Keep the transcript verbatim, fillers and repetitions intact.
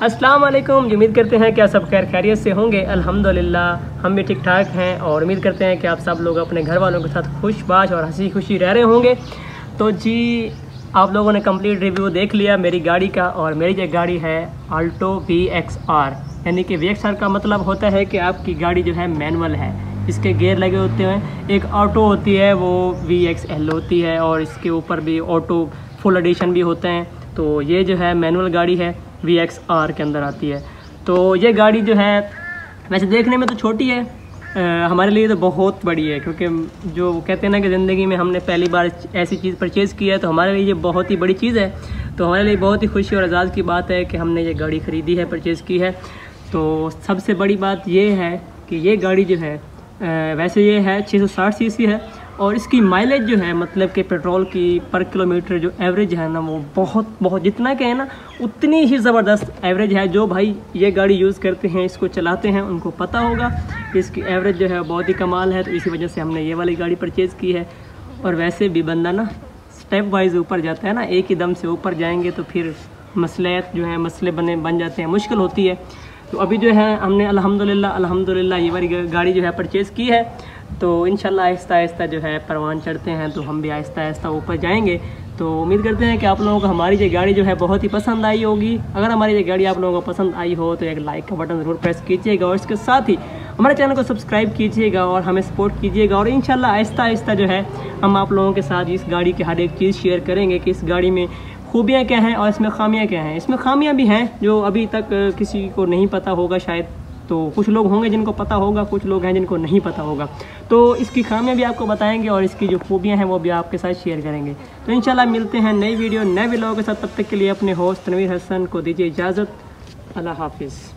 अस्सलाम वालेकुम। उम्मीद करते हैं कि आप सब खैर खैरियत से होंगे। अल्हम्दुलिल्लाह हम भी ठीक ठाक हैं और उम्मीद करते हैं कि आप सब लोग अपने घर वालों के साथ खुश बाश और हंसी खुशी रह रहे होंगे। तो जी आप लोगों ने कंप्लीट रिव्यू देख लिया मेरी गाड़ी का, और मेरी जो गाड़ी है आल्टो वी एक्स आर, यानी कि वी एक्स आर का मतलब होता है कि आपकी गाड़ी जो है मैनुअल है, इसके गियर लगे होते हैं। एक ऑटो होती है वो वी एक्स एल होती है, और इसके ऊपर भी ऑटो फुल एडिशन भी होते हैं। तो ये जो है मैनुअल गाड़ी है, वी एक्स आर के अंदर आती है। तो ये गाड़ी जो है वैसे देखने में तो छोटी है, आ, हमारे लिए तो बहुत बड़ी है, क्योंकि जो कहते हैं ना कि ज़िंदगी में हमने पहली बार ऐसी चीज़ परचेज़ की है, तो हमारे लिए ये बहुत ही बड़ी चीज़ है। तो हमारे लिए बहुत ही खुशी और एजाज़ की बात है कि हमने ये गाड़ी ख़रीदी है, परचेज़ की है। तो सबसे बड़ी बात ये है कि ये गाड़ी जो है आ, वैसे ये है छः सौ साठ सी सी है, और इसकी माइलेज जो है मतलब कि पेट्रोल की पर किलोमीटर जो एवरेज है ना, वो बहुत बहुत जितना के है ना उतनी ही ज़बरदस्त एवरेज है। जो भाई ये गाड़ी यूज़ करते हैं, इसको चलाते हैं, उनको पता होगा कि इसकी एवरेज जो है बहुत ही कमाल है। तो इसी वजह से हमने ये वाली गाड़ी परचेज़ की है। और वैसे भी बंदा ना स्टेप वाइज ऊपर जाता है ना, एक ही दम से ऊपर जाएंगे तो फिर मसले जो है मसले बने बन जाते हैं, मुश्किल होती है। तो अभी जो है हमने अल्हम्दुलिल्लाह अल्हम्दुलिल्लाह ये वाली गाड़ी जो है परचेज़ की है। तो इंशाल्लाह आहिस्ता आहिस्ता जो है परवान चढ़ते हैं, तो हम भी आहिस्ता आहिस्ता ऊपर जाएंगे। तो उम्मीद करते हैं कि आप लोगों को हमारी ये गाड़ी जो है बहुत ही पसंद आई होगी। अगर हमारी ये गाड़ी आप लोगों को पसंद आई हो तो एक लाइक का बटन ज़रूर प्रेस कीजिएगा, और इसके साथ ही हमारे चैनल को सब्सक्राइब कीजिएगा और हमें सपोर्ट कीजिएगा। और इंशाल्लाह आहिस्ता आहिस्ता जो है हम आप लोगों के साथ इस गाड़ी की हर एक चीज़ शेयर करेंगे कि इस गाड़ी में खूबियाँ क्या हैं और इसमें खामियाँ क्या हैं। इसमें खामियाँ भी हैं जो अभी तक किसी को नहीं पता होगा शायद, तो कुछ लोग होंगे जिनको पता होगा, कुछ लोग हैं जिनको नहीं पता होगा। तो इसकी खामियां भी आपको बताएंगे और इसकी जो खूबियां हैं वो भी आपके साथ शेयर करेंगे। तो इंशाल्लाह मिलते हैं नई वीडियो नए व्लॉग के साथ। तब तक के लिए अपने होस्ट तनवीर हसन को दीजिए इजाज़त। अल्लाह हाफिज़।